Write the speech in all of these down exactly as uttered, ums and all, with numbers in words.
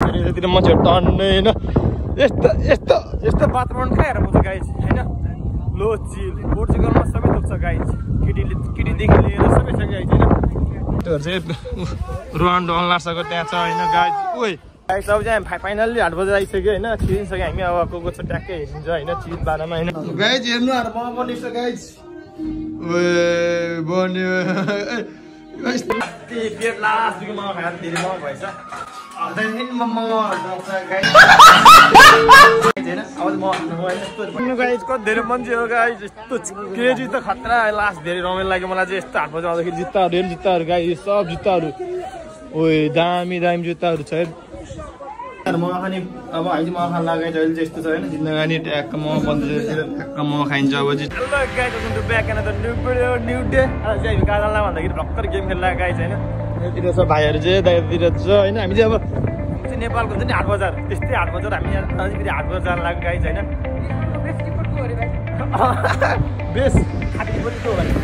यतातिर मान्छेहरू टन्नै होइन यस्तो यस्तो यस्तो वातावरण कहाँ हेरेर पुग्छ गाइज होइन लो चिल पोर्चुगलमा सबै थोक छ गाइज केटीले केटीदेखि लिएर सबै छ गाइज होइन त्योहरू चाहिँ रोनाल्डो अल्लासको त्यहाँ छ होइन गाइज ओइ गाइज अब चाहिँ हामी फाइनल्ली आठ बजी आइसक्यो होइन छिरिसक्यो हामी अब को को छ ट्याक्कै हेरिन्छ होइन चिल बाह्रमा होइन गाइज हेर्नु आएर मोमो बनिन्छ गाइज ओए बन्यो पेट लास्टको मोमो खाएर धेरै मोमो भएछ धेरै मान्छे हो गाइज यस्तो क्रेजी त खतरा लास्ट धेरै रमाइलो लाग्यो मलाई चाहिँ यस्तो हात बजी आउँदाखेरि जुत्ताहरू हेर्नु जुत्ताहरू गाइज सब जुत्ताहरू ओए दामी दामी जुत्ताहरू छ मोमो खाने अब हामी मोमो खान लगाइन्छ अहिले चाहिँ यस्तो छ होइन जिन्दगानी ट्याक्क मोमो बन्दैछ ट्याक्क मोमो खाइन्छ अब चाहिँ गाजालाई भन्दाखेरि भर्खर गेम खेल्दा गाइज होइन यतातिर छ भाइहरू चाहिँ यतातिर छ होइन हामी चाहिँ अब नेपालको हुन्छ नि हाट बजार त्यस्तै हाट बजार हामी यहाँ फेरि हाट बजार जान लाग्यो गाइज होइन बेस खाँदै पनि त्यो भने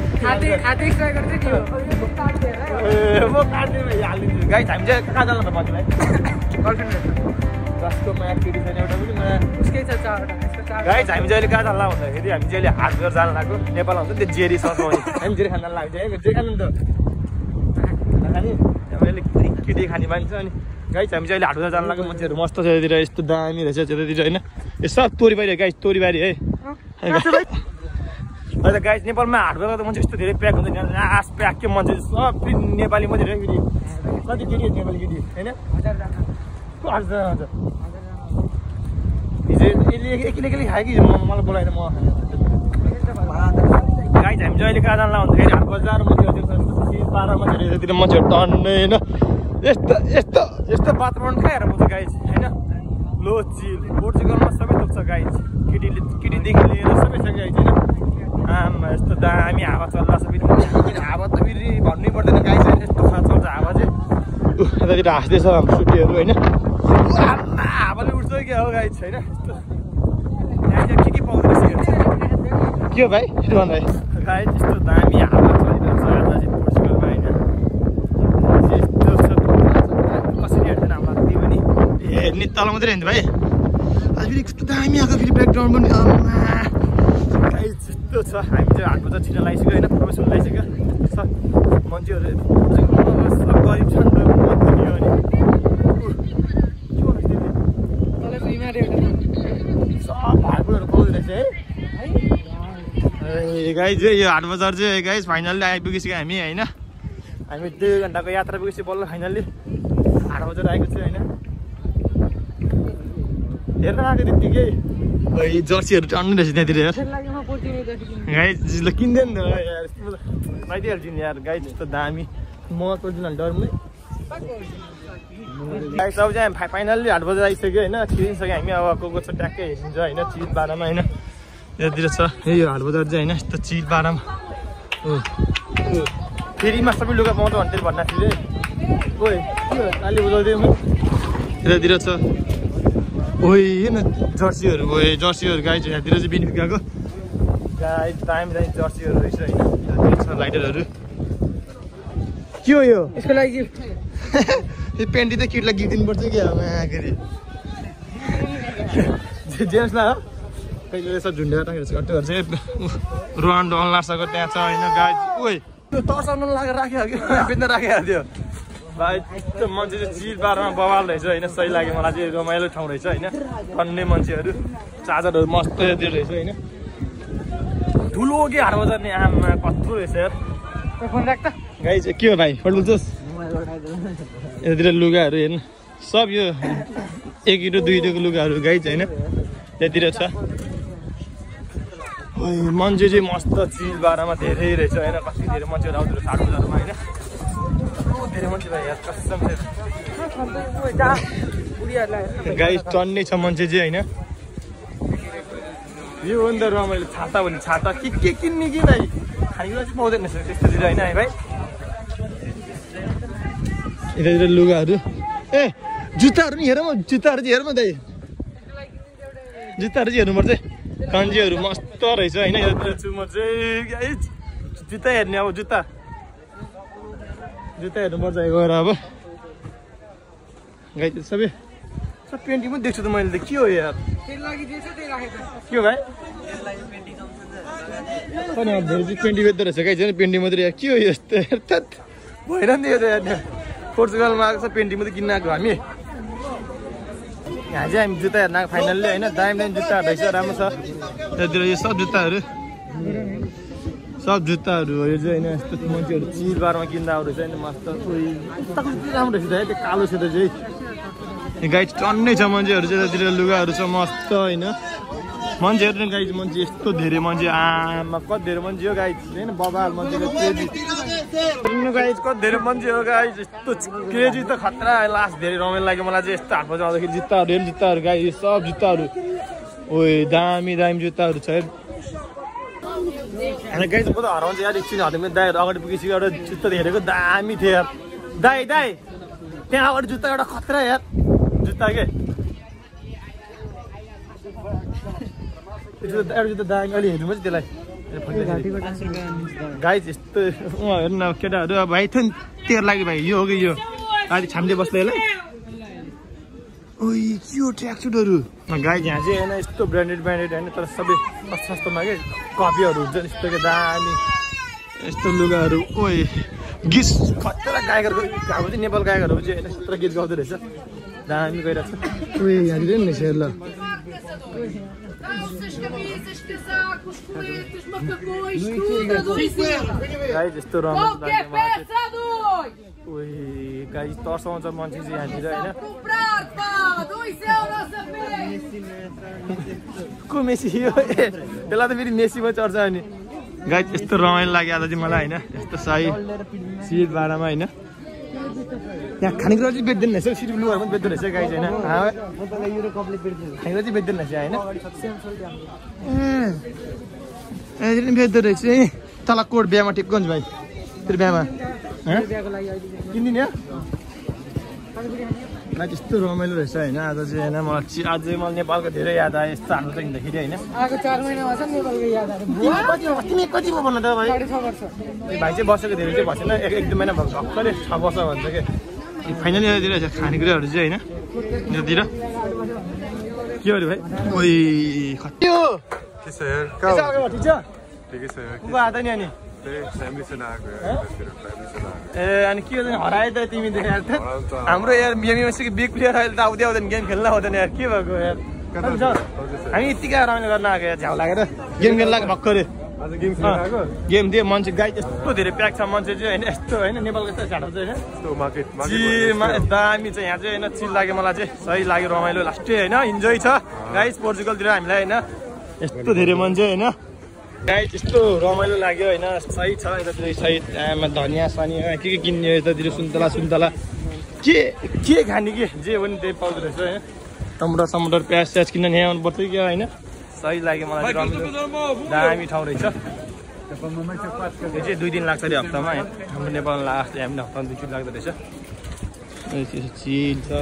म काट्दै हालिदिन्छु गाइज हामी चाहिँ कहाँ जानु त बजीलाई जसको माया केटी छैन एउटा पनि माया उसकै छ गाइज हामी चाहिँ अहिले कहाँ जानु लाग्यो भन्दाखेरि हामी चाहिँ अहिले हाट बजार जानु लाग्यो नेपाल हुन्छ नि त्यो जेरी ससाउने हामी जेरी खान लाग्छ है जे खानु त खाने अब अहिले केटी खाने मान्छ अनि गाइज हामी चाहिँ अहिले हाट बजार जानु लाग्यो मान्छेहरू मस्त छ यतातिर यस्तो दामी रहेछ त्यतातिर होइन यो सब तोरीबारी गाइज तोरीबारी है अहिले गाइज नेपालमा हाट बजार त मान्छे यस्तो धेरै प्याक हुन्छ नि लास्ट प्याक के मान्छे सब नेपाली मात्रै फेरि कति केटी नेपाली केटी होइन हजार हजार हिजो यसले एक्लै एक्लै खायो कि मलाई बोलाएर म गाइज हामी चाहिँ अहिले कहाँ जानु भन्दाखेरि हाट बजार मान्छेहरू बाह्रमा यतातिर मान्छेहरू टन्नै होइन यस्तो यस्तो यस्तो वातावरण कहाँ हेरेर पुग्छ गाइज होइन लो चिल पोर्चुगलमा सबै थोक छ गाइज केटीले केटीदेखि लिएर सबै छ गाइज होइन आमा यस्तो दामी हावा चल्ला सबै हावा त फेरि भन्नै पर्दैन गाइज होइन यस्तो खाना चल्छ हावा चाहिँ यतातिर हाँस्दैछ हाम्रो सुटीहरू होइन आमा हावाले उठ्छ क्या हो गाइज होइन यस्तो यहाँ चाहिँ के के पाउँदो रहेछ के हो भाइ यस्तो भन्दा गाइज यस्तो दामी हावा चलिरहेको छ आज चाहिँ पोर्चुगलमा होइन यस्तो कसरी हेर्दैन हामीलाई त्यही पनि ए हेर्ने तल मात्रै हेर्नु भाइ आज फेरि कस्तो दामी आएको फेरि ब्याकग्राउन्ड पनि गाइज यस्तो छ हामी चाहिँ हाट बजार छिटो लगाइसक्यो होइन प्रोफेसनल लगाइसक्यो छ मान्छेहरू सब गरिब छ नि त सब भागहरू पाउँदो रहेछ है गाइज यो हाट बजार चाहिँ गाइज फाइनल्ली आइपुगिसक्यो हामी होइन हामी दुई घन्टाको यात्रा पुगेपछि बल्ल फाइनल्ली हाट बजार आएको छु होइन हेर्न आएको त्यत्तिकै जर्सीहरू टन्नु रहेछ त्यहाँतिर यार गाइज ल किन्दैन नि लगाइदिइहाल्छु नि यार गाइज यस्तो दामी म सोच्दिनँ डरमै गाइज अब चाहिँ हामी फाइनल्ली हाट बजार आइसक्यो होइन छिरिसक्यो हामी अब को को छ ट्याक्कै हेरिन्छ होइन चिल बाह्रमा होइन यतातिर छ यो हाट बजार चाहिँ होइन यस्तो चिल बाह्रमा फेरिमा सबै लुगा पाउँछ भन्दै भन्दा थियो ओइ अलि बुझाउँदै म यतातिर छ ओइ हेर्न जर्सीहरू ओए जर्सीहरू गाइज यहाँतिर चाहिँ बेनिफिट गएको गाइज दामी दामी जर्सीहरू रहेछ होइन यतातिर छ लाइटरहरू के हो यो यसको लागि यो पेन्टी त किटलाई गिफ्ट दिनुपर्छ क्या आखिरी जेम्सलाई हो कहिले यसो झुन्डेर राखेको छ अटोहरू चाहिँ रोनाल्डो अल्लासको त्यहाँ छ होइन गाइज ओइ त्यो तर्साउनु लागेर राख्यो कि बेच्न राखेको थियो भाइ यस्तो मान्छे चाहिँ चिल बाह्रमा बवाल रहेछ होइन सही लाग्यो मलाई चाहिँ रमाइलो ठाउँ रहेछ होइन अन्य मान्छेहरू चार्जरहरू मस्त दिएर रहेछ होइन ठुलो के हाट बजार नि आमा कत्रो रहेछ यार फोन राख्दा गाइज के हो भाइ फोटो जोस् यतातिर लुगाहरू हेर्नु सब यो एक किलो दुई किलोको लुगाहरू गाइज होइन त्यतिर छ मान्छे चाहिँ मस्त चिल बाह्रमा धेरै रहेछ होइन कति धेरै मान्छेहरू आउँदो रहेछ हाट बजारमा होइन धेरै मान्छे भाइ यार कसम गाइज टन्नै छ मान्छे चाहिँ होइन यो हो नि त रमाइलो छाता भने छाता के के किन्ने कि भाइ खानेकुरा चाहिँ पाउँदैन रहेछ त्यस्तोतिर होइन है भाइ यतातिर लुगाहरू ए जुत्ताहरू नि हेर म जुत्ताहरू चाहिँ हेर म दाइ जुत्ताहरू चाहिँ हेर्नुपर्छ कन्जीहरू मस्त रहेछ होइन यतातिर छु म चाहिँ जुत्ता हेर्ने अब जुत्ता जुत्ता हेर्नुपर्छ गएर अब गाइज सबै सब पेन्टिङ पनि देख्छु त मैले त के हो यार के हो भाइ पेन्टिङ बेच्दो रहेछ गाइज पेन्टिङ मात्रै के हो यस्तो भएन नि यो त यार पोर्चुगलमा आएको छ पेन्टिङ मात्रै किन्न आएको हामी यहाँ चाहिँ हामी जुत्ता हेर्न आएको फाइनल्ली होइन दामी दामी जुत्ताहरू रहेछ राम्रो छ त्यतिर यो सब जुत्ताहरू सब जुत्ताहरू हो यो चाहिँ होइन यस्तो मान्छेहरू चिरबारमा किन्दा आउँदैछ होइन मस्त राम्रो रहेछ है त्यो कालो सेतो चाहिँ गाइड टन्नै छ मान्छेहरू चाहिँ यतातिर लुगाहरू छ मस्त होइन मान्छेहरू नि गाइड मान्छे यस्तो धेरै मान्छे आमा कति धेरै मान्छे हो गाइड होइन बबाल मान्छेको क्रेजी गाइड कति धेरै मान्छे हो गाइड यस्तो क्रेजी त खतरा लास्ट धेरै रमाइलो लाग्यो मलाई चाहिँ यस्तो हातमा आउँदाखेरि जुत्ताहरू हेर्नु जुत्ताहरू गाइड यो सब जुत्ताहरू ओए दामी दामी जुत्ताहरू छ अनि गाइड म त हराउँछ यार एकछिन हराउँ दाइहरू अगाडि पुगेपछि एउटा जुत्ता हेरेको दामी थियो यार दाइ दाइ त्यहाँ अगाडि जुत्ता एउटा खतरा यार जुत्ता के एउटा जुत्ता दामी अलि हेर्नु पर्छ त्यसलाई गाइज यस्तो उहाँ हेर्नु न केटाहरू अब भाइ थियो नि तेरो लागि भाइ यो हो कि यो अहिले छाम्दै बस्दै यसलाई ओइ के हो ट्र्याकसुटहरू गाइज यहाँ चाहिँ होइन यस्तो ब्रान्डेड ब्रान्डेड होइन तर सबै सस्तो सस्तोमा के कपीहरू हुन्छ यस्तो के दामी यस्तो लुगाहरू ओइ गीत खतरा गायकहरूको अब चाहिँ नेपाल गायकहरू चाहिँ होइन यस्तो गीत गाउँदो रहेछ दामी गइरहेको छ ओइ यहाँनिर नि रहेछ ल गाइज यस्तो रमाइलो ओइ गाइज तर्साउँछ मान्छे चाहिँ यहाँनिर होइन को मेसी हो त्यसलाई त फेरि मेसीमा चढ्छ अनि गाइज यस्तो रमाइलो लाग्यो आज चाहिँ मलाई होइन यस्तो सही सिट भाडामा होइन यहाँ खानेकुरा चाहिँ बेच्दैन रहेछ सिटी लुगाहरू पनि बेच्दो रहेछ गाइज होइन खानेकुरा चाहिँ बेच्दैन रहेछ होइन ए पनि बेच्दो रहेछ है तल कोट बिहामा टिप्कन्छ भाइ तेरो बिहामा किनिदिने गाइज यस्तो रमाइलो रहेछ होइन आज चाहिँ होइन मलाई चाहिँ आज चाहिँ मलाई नेपालको धेरै याद आयो यस्तो हाम्रो चाहिँ हिँड्दाखेरि होइन तिमी कतिमा भन्नु त भाइ भाइ चाहिँ बसेको धेरै चाहिँ भएन एक एक दुई महिना भएको भर्खरै छ वर्ष भन्छ कि फाइनली यतातिर रहेछ खानेकुराहरू चाहिँ होइन यतातिर के हो अरे भाइ ओइ खट्यो ठिकै छ को आएको नि अनि ए अनि के हरायो त तिमी त यार त हाम्रो यार मिएमएसको बिग प्लेयर अहिले त आउँदै आउँदैन गेम खेल्न आउँदैन यार के भएको यार हामी यत्तिकै रमाइलो गर्न आएको यार झ्याउ लागेर गेम खेल्न आएको भर्खरै गेम दियो मान्छे गाई यस्तो धेरै प्याक छ मान्छे चाहिँ होइन यस्तो होइन नेपालको यस्तो झाडो चाहिँ होइन दामी चाहिँ यहाँ चाहिँ होइन चिल लाग्यो मलाई चाहिँ सही लाग्यो रमाइलो लास्टै होइन इन्जोय छ गाइस पोर्चुगलतिर हामीलाई होइन यस्तो धेरै मान्छे होइन गाई यस्तो रमाइलो लाग्यो होइन सही छ यतातिर सही आमा धनियाँ सनियाँ के के किन्ने यतातिर सुन्तला सुन्तला के के खाने के जे हो नि त्यही पाउँदो रहेछ होइन टमाटर टमाटर प्याज स्याज किन्न यहाँ आउनुपर्छ कि होइन सही लाग्यो मलाई दामी ठाउँ रहेछ यो चाहिँ दुई दिन लाग्छ अरे हप्तामा हाम्रो नेपालमा लाग्छ हामीले हप्तामा दुई दिन लाग्दो रहेछ चिल छ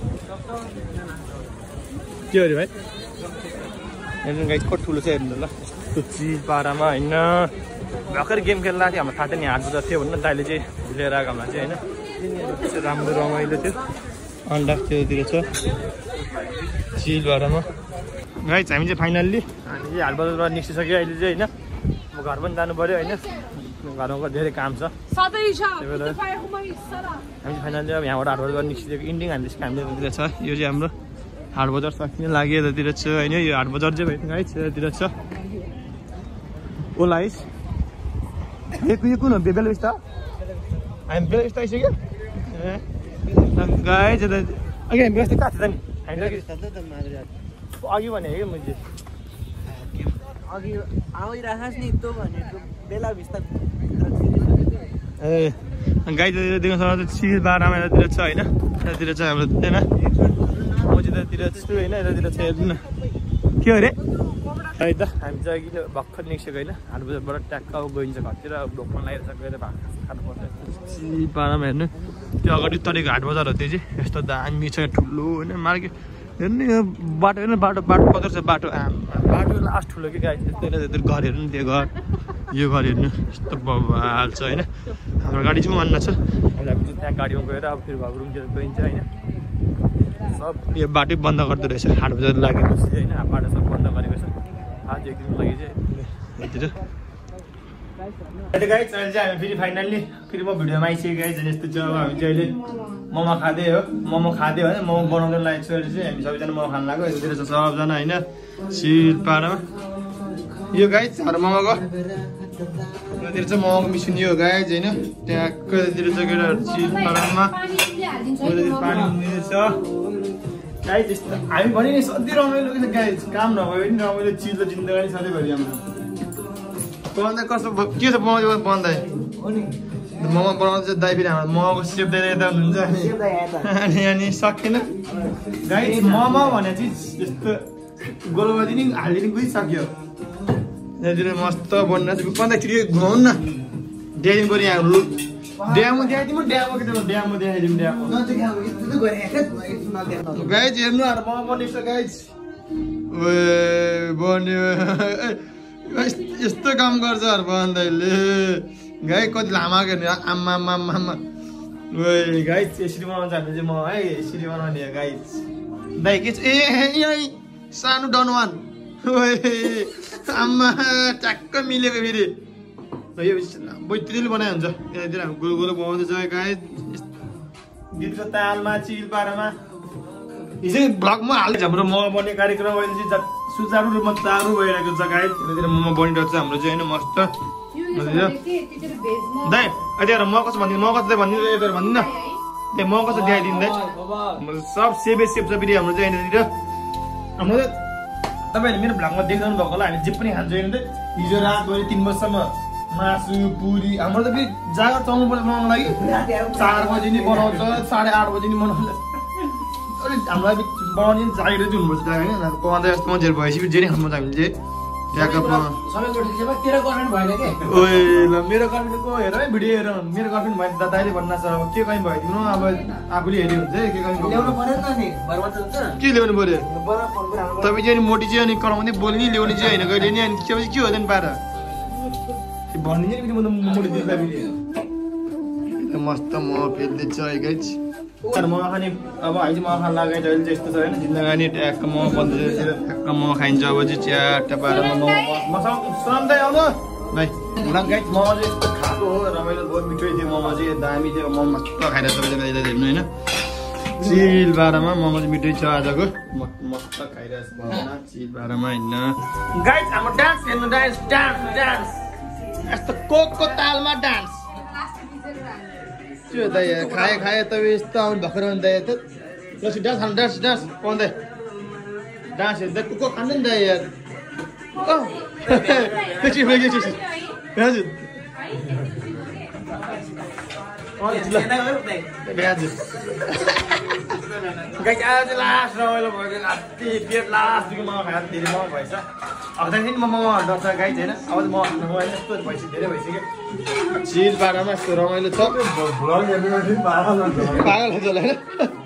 के अरे भाइ हेर्नु गाई कति ठुलो छ हेर्नु ल यस्तो चिल पारामा होइन भर्खर गेम खेल्दा थियो हाम्रो थाहा थियो नि हाट बजार थियो भन्नु दाइले चाहिँ लिएर आएको हामीलाई चाहिँ होइन राम्रो रमाइलो थियो अन्डा त्योतिर छ चिल पारामा गाइस हामी चाहिँ फाइनल्ली हामी चाहिँ हाट बजारबाट निस्किसक्यो अहिले चाहिँ होइन म घर पनि जानु पऱ्यो होइन घरमा धेरै काम छ हामी चाहिँ फाइनल्ली अब यहाँबाट हाट बजारबाट निस्किसक्यो इन्डिङ हामीले हामीले यतातिर छ यो चाहिँ हाम्रो हाट बजार सकिने लाग्यो यतातिर छ होइन यो हाट बजार चाहिँ भयो गाइस यतातिर छ ओला आइस यो कुन हो बेला बिस्ता हामी बेला बिस्ता आइसक्यो गाइस यता अघि हामी व्यवस्था कहाँ थियो त नि हामी अघि भने क्या मैले अघि आइरहेको नि तँ भनेको बेला बिस्ता ए गाई देख्न सक्छ सिल बाह्रमा यतातिर छ होइन यतातिर छ हाम्रो होइन म चाहिँ यतातिर छु होइन यतातिर छ हेर्नु न के हो अरे है त हामी चाहिँ अघि भर्खर निस्केको होइन हाट बजारबाट ट्याक्क अब गइन्छ घरतिर भोकमा लागेर गएर भात खानुपर्छ सिल बाह्रमा हेर्नु त्यो अगाडि तरेको हाट बजार हो त्यो चाहिँ यस्तो दामी छ ठुलो होइन मार्केट हेर्नु यो बाटो हेर्नु बाटो बाटो कत्रो छ बाटो बाटो लास्ट ठुलो कि गाई यस्तो यता घर हेर्नु त्यो घर यो घर हेर्नु यस्तो बबाल छ होइन हाम्रो गाडी चाहिँ मान्न छ हामी चाहिँ त्यहाँ गाडीमा गएर अब फेरि घर रुमतिर गइन्छ होइन सब यो बाटो बन्द गर्दो रहेछ हाट बजार लागेपछि होइन बाटो सब बन्द गरेको छ आज एक दिन लागि चाहिँ यतिर गाइस अहिले चाहिँ हामी फेरि फाइनल्ली फेरि म भिडियोमा आइसकेँ गाइस यस्तो चाहिँ अब हामी चाहिँ अहिले मोमो खाँदै हो मोमो खाँदै होइन मोमो बनाउँदै लागेको छ अहिले चाहिँ हामी सबैजना मोमो खान लाग्यो यतातिर छ सबजना होइन सिल पारामा यो गाइस हाम्रो मोमोको यतातिर चाहिँ मोमोको मिसिन यो गाइस होइन त्यहाँतिर चाहिँ केटाहरू सिल पारामा पानी हुनेछ गाइस यस्तो हामी भने नि सधैँ रमाइलो गाइस काम नभए पनि रमाइलो चिल्लो जिन्दगी सधैँभरि हाम्रो बनाउँदा कस्तो के छ बनाउँदै बनाउँदै मोमो बनाउँदा चाहिँ दाइ फेरि हाम्रो मोमोको सेप दिएर यता हुन्छ अनि अनि सकेन गाइस मोमो भने चाहिँ यस्तो गोलबादी नि हालिदिनु गइसक्यो यहाँतिर मस्त बनिरहेको छ अन्त फेरि घुमाउनु न देखाइदिनु पऱ्यो यहाँ लु ड्यामो देखाइदिउँ ड्यामो के ड्यामो देखाइदिउँ ड्यामो गाइस हेर्नु हाम्रो मोमो बनिन्छ गाइस ओ बन्यो यस्तो काम गर्छ हर्बन्दैले गाई कति लामा गर्ने आम्मा आम्मा आम्मा ओइ गाइस यसरी बनाउँछ हामीले चाहिँ म है यसरी बनाउने हो गाइस दाइ के छ ए यही सानो डन वान ओइ आम्मा ट्याक्क मिलेको फेरि यो बैतरीले बनाए हुन्छ यतातिर हामी गोल गोल बनाउँदैछ गाइस गीतको तालमा चिल पारामा हिजो भ्लगमा हाल्छ हाम्रो मोमो बन्ने कार्यक्रम अहिले चाहिँ सुचारू रूपमा चालु भइरहेको छ गाइस यतातिर मोमो बनिरहेको छ हाम्रो चाहिँ होइन मस्त दाइ यतातिर म कसो भनिदिनु म कसो भनिदिनु यतातिर भनिदिनु न त्यहाँ म कसो देखाइदिनु दाइ सब सेपे सेप छ फेरि हाम्रो चाहिँ यहाँनिर हाम्रो तपाईँहरूले मेरो भ्लगमा देख्नु भएको होला हामी जे पनि खान्छौँ होइन हिजो रातभरि तिन बजीसम्म मासु पुरी हाम्रो त फेरि जागर चल्नु पर्छ बनाउनु लागि चार बजी नि बनाउँछ साढे आठ बजी नि बनाउँछ अलिक हामीलाई बनाउने जागिर चाहिँ हुनुपर्छ होइन पकाउँदा जस्तो मान्छेहरू भएपछि जे नै खानुपर्छ हामीले ओए ल मेरो गर्लफ्रेन्डको हेर है भिडियो हेर मेरो गर्लफ्रेन्ड भयो दादाले भन्नु छ अब के कहीँ भइदिनु अब आफूले हेऱ्यो हुन्छ के कहीँ के ल्याउनु पऱ्यो तपाईँ चाहिँ मोटी चाहिँ अनि कराउँदै बोल्ने ल्याउने चाहिँ होइन कहिले नि अनि के के हो नि पार भनिदिनु नि म त मोटी दिँदा फेरि मस्त म फेर्दैछ है गाइस मोमो खाने अब अहिले मोमो खान लागेको अहिले चाहिँ यस्तो छ होइन जिन्दगानी ट्याक्क मोमो बन्दैछ ट्याक्क मोमो खाइन्छ अब चाहिँ च्याट्ट पारेर मोमो सन्दै आउनु भाइ हुँदा गाइस मोमो चाहिँ यस्तो खाएको हो रमाइलो बहुत मिठै थियो मोमो चाहिँ दामी थियो मोमो मस्त खाइरहेको सबैजना यता हेर्नु होइन चिल बाह्रमा मोमो चाहिँ मिठै छ आजको मस्त खाइरहेको छ चिल बाह्रमा होइन गाइस हाम्रो डान्स हेर्नु डान्स डान्स डान्स यस्तो कोकको तालमा डान्स त्यो दाइ खाए खाए तपाईँ यस्तो आउनु भर्खर आउनु दाइ त लसी डान्स खानु डान्स डान्स पाउँदै डान्स हेर्दा कुको खानु नि दाइ यार हजुर गाइस आज लास्ट रमाइलो भयो राति पेट लास्टदेखि मोमो खाएर धेरै मोमो भएछ अब त्यहाँदेखि म मोमो डर्छ गाइस होइन अब चाहिँ म मोबाइल यस्तो भइसक्यो धेरै भइसक्यो चिल पारामा यस्तो रमाइलो छ पागल हुन्छ होला होइन